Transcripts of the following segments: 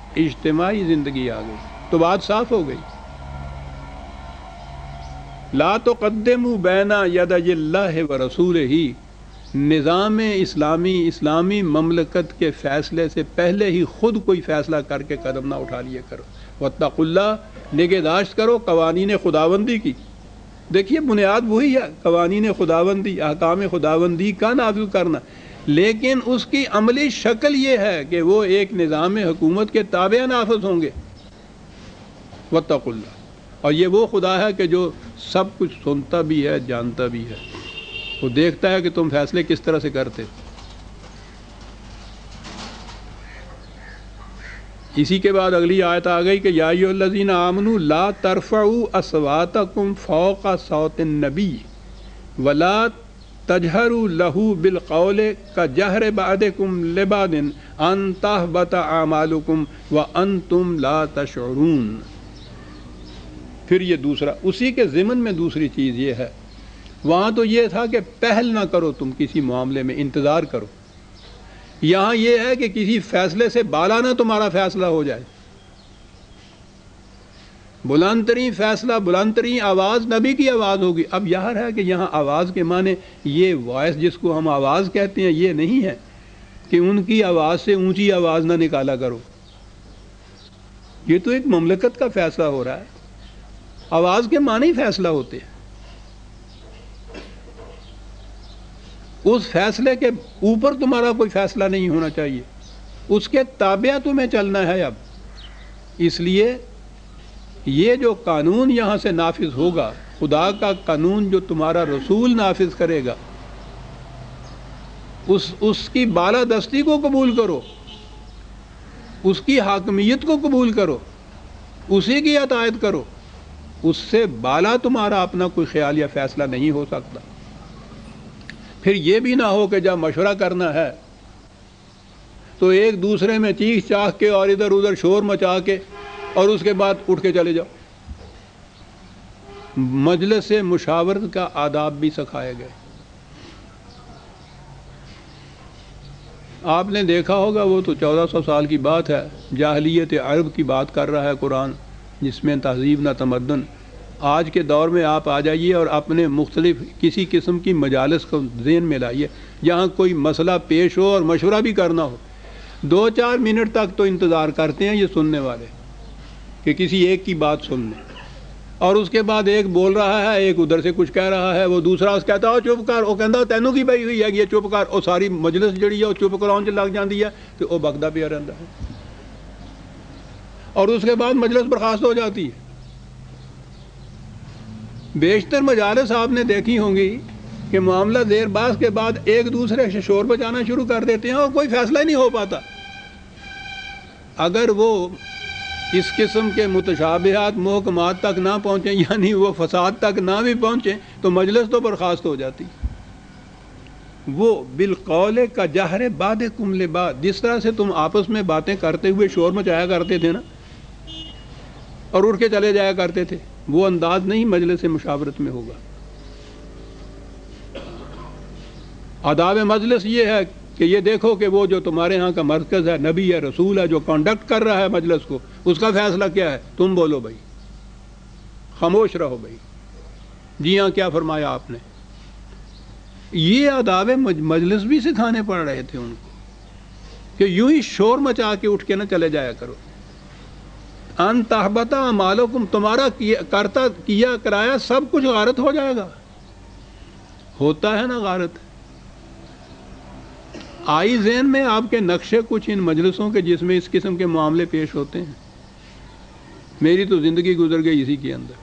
اجتماعی زندگی آ گئی تو بات صاف ہو گئی. لا تقدموا بین یدی اللہ و رسولہ، نظام اسلامی مملکت کے فیصلے سے پہلے ہی خود کوئی فیصلہ کر کے قدم نہ اٹھا لیے کرو. واتقوا اللہ، نگہداشت کرو قوانین خداوندی کی. دیکھیے بنیاد وہی ہے، قوانین خداوندی، احکام خداوندی کا نافذ کرنا، لیکن اس کی عملی شکل یہ ہے کہ وہ ایک نظام حکومت کے تابع نافذ ہوں گے. واتقوا اللہ، اور یہ وہ خدا ہے کہ جو سب کچھ سنتا بھی ہے، جانتا بھی ہے، وہ دیکھتا ہے کہ تم فیصلے کس طرح سے کرتے. اسی کے بعد اگلی آیت آ گئی کہ یا ایھا الذین آمنوا لا ترفعوا اصواتکم فوق صوت النبی ولا تجہروا لہ بالقول کجہر بعضکم لبعض ان تحبط اعمالکم وانتم لا تشعرون. پھر یہ دوسرا، اسی کے ضمن میں دوسری چیز یہ ہے، وہاں تو یہ تھا کہ پہل نہ کرو تم کسی معاملے میں، انتظار کرو. یہاں یہ ہے کہ کسی فیصلے سے بالا نہ تمہارا فیصلہ ہو جائے. بلند ترین فیصلہ، بلند ترین آواز نبی کی آواز ہوگی. اب یہاں ہے کہ یہاں آواز کے معنی یہ وائس جس کو ہم آواز کہتے ہیں یہ نہیں ہے کہ ان کی آواز سے اونچی آواز نہ نکالا کرو. یہ تو ایک مملکت کا فیصلہ ہو رہا ہے، آواز کے معنی فیصلہ ہوتے ہیں. اس فیصلے کے اوپر تمہارا کوئی فیصلہ نہیں ہونا چاہیے، اس کے تابع تمہیں چلنا ہے. اب اس لیے یہ جو قانون یہاں سے نافذ ہوگا، خدا کا قانون جو تمہارا رسول نافذ کرے گا، اس کی بالادستی کو قبول کرو، اس کی حاکمیت کو قبول کرو، اسی کی اطاعت کرو. اس سے بالا تمہارا اپنا کوئی خیال یا فیصلہ نہیں ہو سکتا. پھر یہ بھی نہ ہو کہ جب مشورہ کرنا ہے تو ایک دوسرے میں چیخ چاخ کے اور ادھر ادھر شور مچا کے اور اس کے بعد اٹھ کے چلے جاؤ. مجلس مشاورت کا آداب بھی سکھائے گئے. آپ نے دیکھا ہوگا، وہ تو 1400 سال کی بات ہے، جاہلیت عرب کی بات کر رہا ہے قرآن، جس میں تہذیب نہ تمدن. آج کے دور میں آپ آ جائیے اور اپنے مختلف کسی قسم کی مجالس کو ذہن میں لائیے، جہاں کوئی مسئلہ پیش ہو اور مشورہ بھی کرنا ہو، 2-4 منٹ تک تو انتظار کرتے ہیں یہ سننے والے کہ کسی ایک کی بات سن لیں، اور اس کے بعد ایک بول رہا ہے، ایک ادھر سے کچھ کہہ رہا ہے، وہ دوسرا اس کہتا ہے چپ کر، وہ کہتا تینوں کی بھائی ہوئی ہے یہ چپ کر، اور ساری مجلس جڑی ہے وہ چپ کراؤں چ لگ جاتی ہے کہ وہ بغدہ پہ رہتا ہے، اور اس کے بعد مجلس برخاست ہو جاتی ہے. بیشتر مجالس آپ نے دیکھی ہوں گی کہ معاملہ دیر باز کے بعد ایک دوسرے سے شور بچانا شروع کر دیتے ہیں اور کوئی فیصلہ ہی نہیں ہو پاتا. اگر وہ اس قسم کے متشابہات محکمات تک نہ پہنچیں، یعنی وہ فساد تک نہ بھی پہنچیں، تو مجلس تو برخاست ہو جاتی. وہ بالقول کا جہر بعضکم لبعض، جس طرح سے تم آپس میں باتیں کرتے ہوئے شور مچایا کرتے تھے نا اور اٹھ کے چلے جایا کرتے تھے، وہ انداز نہیں مجلس مشاورت میں ہوگا. آداب مجلس یہ ہے کہ یہ دیکھو کہ وہ جو تمہارے ہاں کا مرکز ہے، نبی ہے، رسول ہے، جو کنڈکٹ کر رہا ہے مجلس کو، اس کا فیصلہ کیا ہے. تم بولو بھائی، خاموش رہو بھائی، جی ہاں کیا فرمایا آپ نے. یہ آداب مجلس بھی سکھانے پڑ رہے تھے ان کو کہ یوں ہی شور مچا کے اٹھ کے نہ چلے جایا کرو. ان تحبط اعمالکم، تمہارا کرتا کیا کرایا سب کچھ غارت ہو جائے گا. ہوتا ہے نا غارت. آئی ذہن میں آپ کے نقشے کچھ ان مجلسوں کے جس میں اس قسم کے معاملے پیش ہوتے ہیں. میری تو زندگی گزر گئی اسی کے اندر.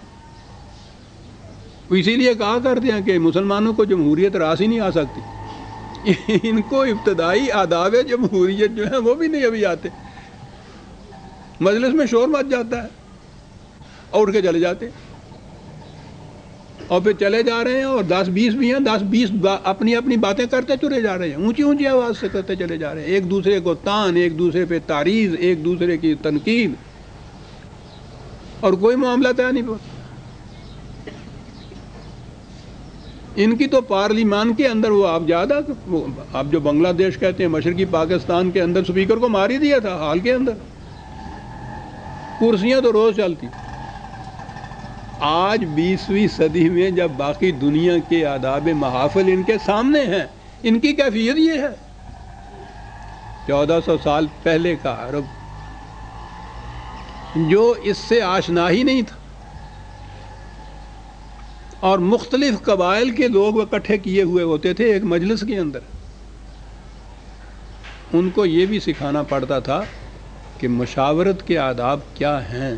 اسی لیے کہا کرتے ہیں کہ مسلمانوں کو جمہوریت راس ہی نہیں آ سکتی. ان کو ابتدائی آداب جمہوریت جو ہیں وہ بھی نہیں ابھی آتے. مجلس میں شور مچ جاتا ہے اور اٹھ کے چلے جاتے ہیں، اور پھر چلے جا رہے ہیں، اور 10-20 بھی ہیں، 10-20 اپنی اپنی باتیں کرتے چلے جا رہے ہیں، اونچی اونچی آواز سے کرتے چلے جا رہے ہیں، ایک دوسرے کو تان، ایک دوسرے پہ تعریض، ایک دوسرے کی تنقید، اور کوئی معاملہ طے نہیں پہنچا. ان کی تو پارلیمان کے اندر وہ آپ یاد ہے، آپ جو بنگلہ دیش کہتے ہیں، مشرقی پاکستان کے اندر اسپیکر کو مار ہی دیا تھا حال کے اندر. کرسیاں تو روز چلتی. آج 20ویں صدی میں جب باقی دنیا کے آداب محافل ان کے سامنے ہیں، ان کی کیفیت یہ ہے. 1400 سال پہلے کا عرب جو اس سے آشنا ہی نہیں تھا، اور مختلف قبائل کے لوگ اکٹھے کیے ہوئے ہوتے تھے ایک مجلس کے اندر، ان کو یہ بھی سکھانا پڑتا تھا کہ مشاورت کے آداب کیا ہیں.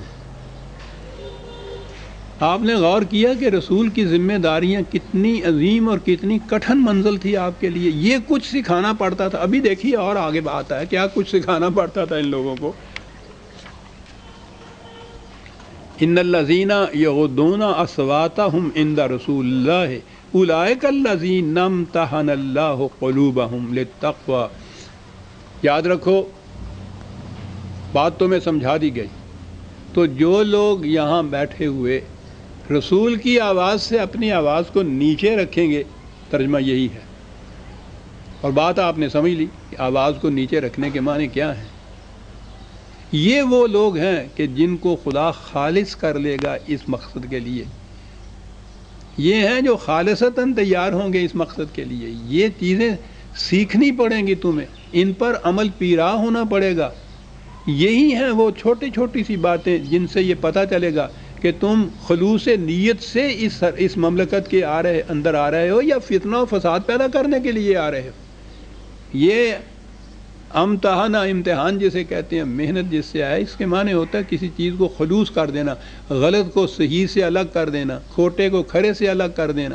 آپ نے غور کیا کہ رسول کی ذمہ داریاں کتنی عظیم اور کتنی کٹھن منزل تھی آپ کے لیے. یہ کچھ سکھانا پڑتا تھا. ابھی دیکھیے اور آگے بات ہے کیا کچھ سکھانا پڑتا تھا ان لوگوں کو. ان الذین یغضون اصواتهم عند رسول اللہ اولئک الذین امتحن اللہ قلوبهم للتقوی. یاد رکھو بات تو میں سمجھا دی گئی. تو جو لوگ یہاں بیٹھے ہوئے رسول کی آواز سے اپنی آواز کو نیچے رکھیں گے، ترجمہ یہی ہے. اور بات آپ نے سمجھ لی کہ آواز کو نیچے رکھنے کے معنی کیا ہیں. یہ وہ لوگ ہیں کہ جن کو خدا خالص کر لے گا اس مقصد کے لیے. یہ ہیں جو خالصتاً تیار ہوں گے اس مقصد کے لیے. یہ چیزیں سیکھنی پڑیں گی تمہیں، ان پر عمل پیرا ہونا پڑے گا. یہی ہیں وہ چھوٹی چھوٹی سی باتیں جن سے یہ پتہ چلے گا کہ تم خلوص نیت سے اس مملکت کے اندر آ رہے ہو یا فتنہ و فساد پیدا کرنے کے لیے آ رہے ہو. یہ امتحان جسے کہتے ہیں، محنت جس سے آئے، اس کے معنی ہوتا ہے کسی چیز کو خلوص کر دینا، غلط کو صحیح سے الگ کر دینا، کھوٹے کو کھرے سے الگ کر دینا.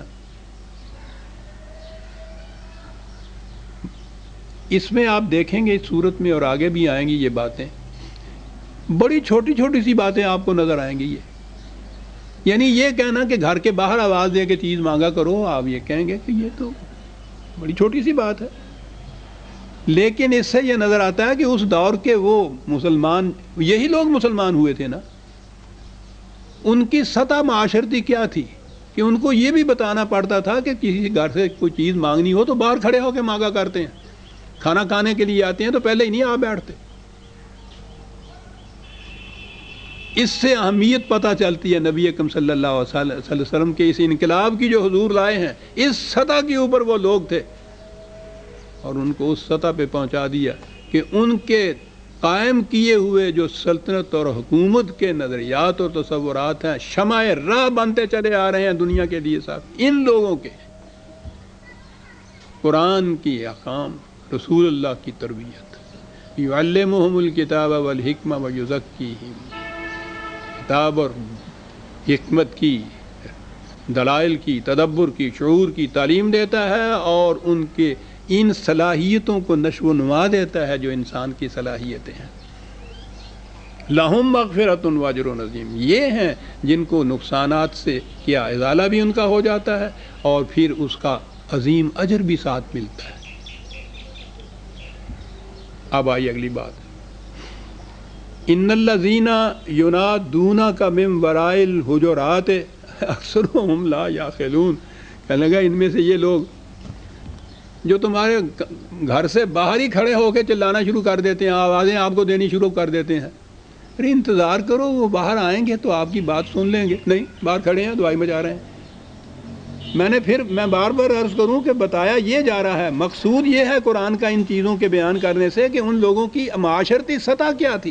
اس میں آپ دیکھیں گے اس صورت میں اور آگے بھی آئیں گی یہ باتیں، بڑی چھوٹی چھوٹی سی باتیں آپ کو نظر آئیں گی. یعنی یہ کہنا کہ گھر کے باہر آواز دے کے چیز مانگا کرو، آپ یہ کہیں گے کہ یہ تو بڑی چھوٹی سی بات ہے. لیکن اس سے یہ نظر آتا ہے کہ اس دور کے وہ مسلمان، یہی لوگ مسلمان ہوئے تھے نا، ان کی سطح معاشرتی کیا تھی کہ ان کو یہ بھی بتانا پڑتا تھا کہ کسی گھر سے کوئی چیز مانگنی ہو تو باہر کھڑے ہو کے مانگا کرتے ہیں. کھانا کھانے کے لیے آتے ہیں تو پہلے ہی نہیں آپ بیٹھتے. اس سے اہمیت پتہ چلتی ہے نبی اکرم صلی اللہ علیہ وسلم کے اس انقلاب کی جو حضور لائے ہیں. اس سطح کے اوپر وہ لوگ تھے اور ان کو اس سطح پہ پہنچا دیا کہ ان کے قائم کیے ہوئے جو سلطنت اور حکومت کے نظریات اور تصورات ہیں، شمع راہ بنتے چلے آ رہے ہیں دنیا کے لیے. صاحب ان لوگوں کے قرآن کی احکام، رسول اللہ کی تربیت، یعلمہم الکتاب والحکمہ ویزکیہم، کتاب اور حکمت کی، دلائل کی، تدبر کی، شعور کی تعلیم دیتا ہے اور ان کے ان صلاحیتوں کو نشو و نما دیتا ہے جو انسان کی صلاحیتیں ہیں. لہم مغفرۃ واجر عظیم. یہ ہیں جن کو نقصانات سے کیا ازالہ بھی ان کا ہو جاتا ہے اور پھر اس کا عظیم اجر بھی ساتھ ملتا ہے. اب آئی اگلی بات. ان الذین ینادونک من وراء الحجرات اکثرهم لا یعقلون. کہنے لگا ان میں سے یہ لوگ جو تمہارے گھر سے باہر ہی کھڑے ہو کے چلانا شروع کر دیتے ہیں، آوازیں آپ کو دینی شروع کر دیتے ہیں. ارے انتظار کرو، وہ باہر آئیں گے تو آپ کی بات سن لیں گے. نہیں، باہر کھڑے ہیں، دعائی مچا رہے ہیں. میں بار بار عرض کروں کہ بتایا یہ جا رہا ہے، مقصود یہ ہے قرآن کا ان چیزوں کے بیان کرنے سے کہ ان لوگوں کی معاشرتی سطح کیا تھی.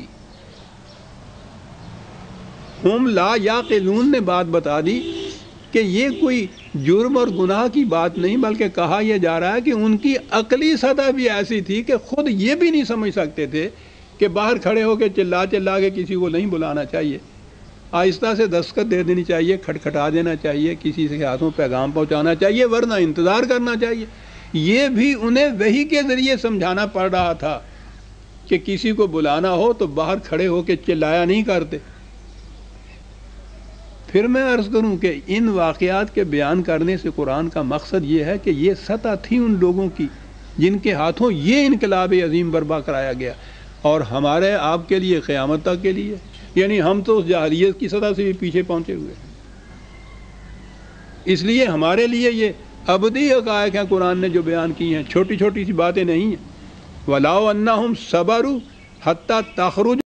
ہم لا یعقلون نے بات بتا دی کہ یہ کوئی جرم اور گناہ کی بات نہیں، بلکہ کہا یہ جا رہا ہے کہ ان کی عقلی سطح بھی ایسی تھی کہ خود یہ بھی نہیں سمجھ سکتے تھے کہ باہر کھڑے ہو کے چلا کے کسی کو نہیں بلانا چاہیے، آہستہ سے دستخط دے دینی چاہیے، کھٹکھٹا دینا چاہیے، کسی سے ہاتھوں پیغام پہنچانا چاہیے، ورنہ انتظار کرنا چاہیے. یہ بھی انہیں وحی کے ذریعے سمجھانا پڑ رہا تھا کہ کسی کو بلانا ہو تو باہر کھڑے ہو کے چلایا نہیں کرتے. پھر میں عرض کروں کہ ان واقعات کے بیان کرنے سے قرآن کا مقصد یہ ہے کہ یہ سطح تھی ان لوگوں کی جن کے ہاتھوں یہ انقلاب عظیم برپا کرایا گیا، اور ہمارے آپ کے لیے قیامت تک کے لیے. یعنی ہم تو اس جاہلیت کی سطح سے بھی پیچھے پہنچے ہوئے. اس لیے ہمارے لیے یہ ابدی حقائق ہیں قرآن نے جو بیان کی ہیں، چھوٹی چھوٹی سی باتیں نہیں ہیں. وَلَوْ أَنَّهُمْ صَبَرُوا حَتَّى تَخْرُجَ